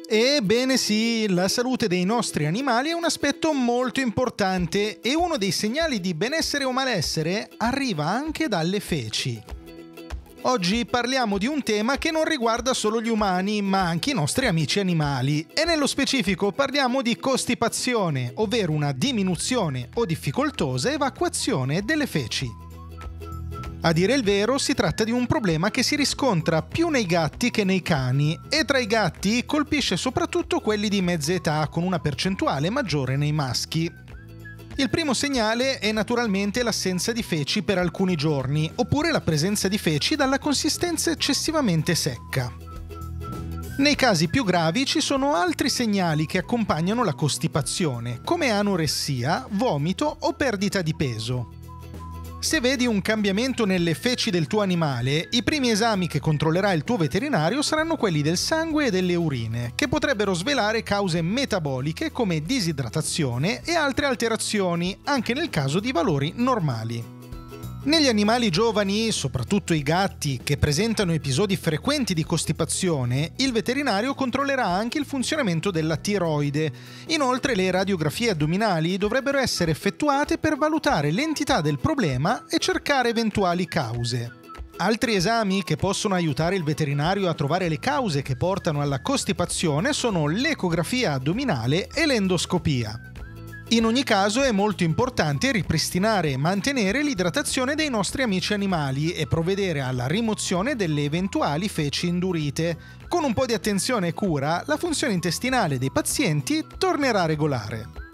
Ebbene sì, la salute dei nostri animali è un aspetto molto importante e uno dei segnali di benessere o malessere arriva anche dalle feci. Oggi parliamo di un tema che non riguarda solo gli umani, ma anche i nostri amici animali. E nello specifico parliamo di costipazione, ovvero una diminuzione o difficoltosa evacuazione delle feci. A dire il vero, si tratta di un problema che si riscontra più nei gatti che nei cani e tra i gatti colpisce soprattutto quelli di mezza età, con una percentuale maggiore nei maschi. Il primo segnale è naturalmente l'assenza di feci per alcuni giorni, oppure la presenza di feci dalla consistenza eccessivamente secca. Nei casi più gravi ci sono altri segnali che accompagnano la costipazione, come anoressia, vomito o perdita di peso. Se vedi un cambiamento nelle feci del tuo animale, i primi esami che controllerà il tuo veterinario saranno quelli del sangue e delle urine, che potrebbero svelare cause metaboliche come disidratazione e altre alterazioni, anche nel caso di valori normali. Negli animali giovani, soprattutto i gatti, che presentano episodi frequenti di costipazione, il veterinario controllerà anche il funzionamento della tiroide. Inoltre le radiografie addominali dovrebbero essere effettuate per valutare l'entità del problema e cercare eventuali cause. Altri esami che possono aiutare il veterinario a trovare le cause che portano alla costipazione sono l'ecografia addominale e l'endoscopia. In ogni caso è molto importante ripristinare e mantenere l'idratazione dei nostri amici animali e provvedere alla rimozione delle eventuali feci indurite. Con un po' di attenzione e cura, la funzione intestinale dei pazienti tornerà regolare.